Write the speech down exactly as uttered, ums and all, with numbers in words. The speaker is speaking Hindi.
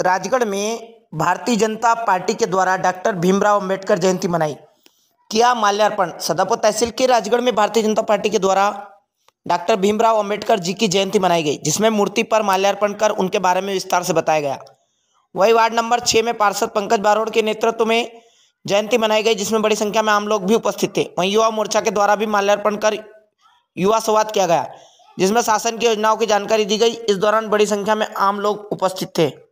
राजगढ़ में भारतीय जनता पार्टी के द्वारा डॉक्टर भीमराव अंबेडकर जयंती मनाई, किया माल्यार्पण। सदापुर तहसील के राजगढ़ में भारतीय जनता पार्टी के द्वारा डॉक्टर भीमराव अंबेडकर जी की जयंती मनाई गई, जिसमें मूर्ति पर माल्यार्पण कर उनके बारे में विस्तार से बताया गया। वही वार्ड नंबर छः में पार्षद पंकज बारोड़ के नेतृत्व में जयंती मनाई गई, जिसमें बड़ी संख्या में आम लोग भी उपस्थित थे। वहीं युवा मोर्चा के द्वारा भी माल्यार्पण कर युवा संवाद किया गया, जिसमें शासन की योजनाओं की जानकारी दी गई। इस दौरान बड़ी संख्या में आम लोग उपस्थित थे।